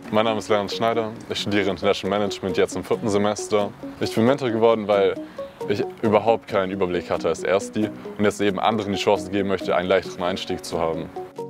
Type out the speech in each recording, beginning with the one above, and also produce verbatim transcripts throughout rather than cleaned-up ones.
Mein Name ist Leonard Schneider, ich studiere International Management jetzt im vierten Semester. Ich bin Mentor geworden, weil ich überhaupt keinen Überblick hatte als Ersti und jetzt eben anderen die Chance geben möchte, einen leichteren Einstieg zu haben.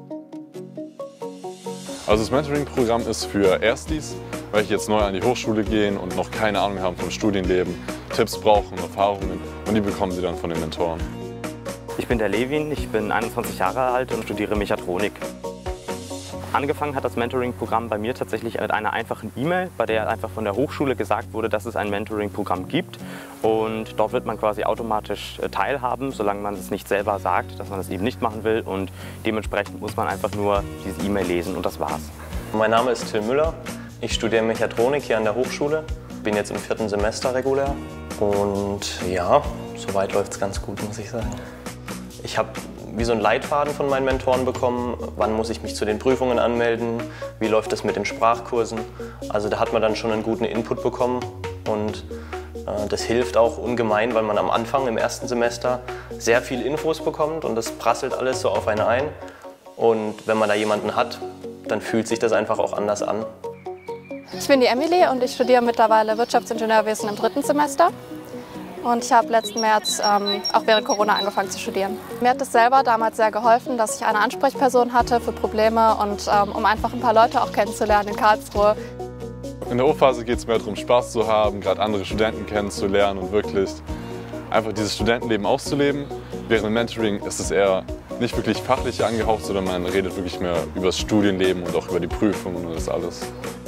Also das Mentoring-Programm ist für Erstis, weil ich jetzt neu an die Hochschule gehen und noch keine Ahnung haben vom Studienleben, Tipps brauchen, Erfahrungen und die bekommen sie dann von den Mentoren. Ich bin der Levin, ich bin einundzwanzig Jahre alt und studiere Mechatronik. Angefangen hat das Mentoring-Programm bei mir tatsächlich mit einer einfachen E-Mail, bei der einfach von der Hochschule gesagt wurde, dass es ein Mentoring-Programm gibt. Und dort wird man quasi automatisch teilhaben, solange man es nicht selber sagt, dass man es eben nicht machen will. Und dementsprechend muss man einfach nur diese E-Mail lesen und das war's. Mein Name ist Till Müller. Ich studiere Mechatronik hier an der Hochschule. Bin jetzt im vierten Semester regulär. Und ja, soweit läuft es ganz gut, muss ich sagen. Ich habe wie so einen Leitfaden von meinen Mentoren bekommen, wann muss ich mich zu den Prüfungen anmelden, wie läuft das mit den Sprachkursen. Also da hat man dann schon einen guten Input bekommen und äh, das hilft auch ungemein, weil man am Anfang im ersten Semester sehr viel Infos bekommt und das prasselt alles so auf einen ein. Und wenn man da jemanden hat, dann fühlt sich das einfach auch anders an. Ich bin die Emilie und ich studiere mittlerweile Wirtschaftsingenieurwesen im dritten Semester. Und ich habe letzten März ähm, auch während Corona angefangen zu studieren. Mir hat es selber damals sehr geholfen, dass ich eine Ansprechperson hatte für Probleme und ähm, um einfach ein paar Leute auch kennenzulernen in Karlsruhe. In der O-Phase geht es mehr darum, Spaß zu haben, gerade andere Studenten kennenzulernen und wirklich einfach dieses Studentenleben auszuleben. Während im Mentoring ist es eher nicht wirklich fachlich angehaucht, sondern man redet wirklich mehr über das Studienleben und auch über die Prüfungen und das alles.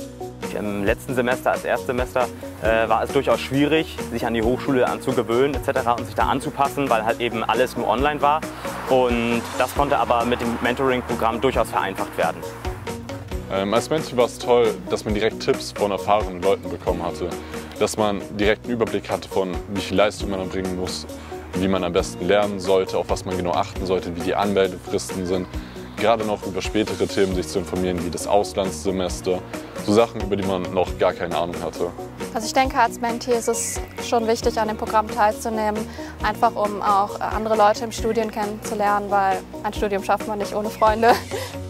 Im letzten Semester als Erstsemester äh, war es durchaus schwierig, sich an die Hochschule anzugewöhnen et cetera und sich da anzupassen, weil halt eben alles nur online war. Und das konnte aber mit dem Mentoring-Programm durchaus vereinfacht werden. Ähm, als Mentor war es toll, dass man direkt Tipps von erfahrenen Leuten bekommen hatte. Dass man direkt einen Überblick hatte von, wie viel Leistung man erbringen muss, wie man am besten lernen sollte, auf was man genau achten sollte, wie die Anmeldefristen sind. Gerade noch über spätere Themen sich zu informieren, wie das Auslandssemester. So Sachen, über die man noch gar keine Ahnung hatte. Also ich denke, als Mentee ist es schon wichtig, an dem Programm teilzunehmen, einfach um auch andere Leute im Studium kennenzulernen, weil ein Studium schafft man nicht ohne Freunde.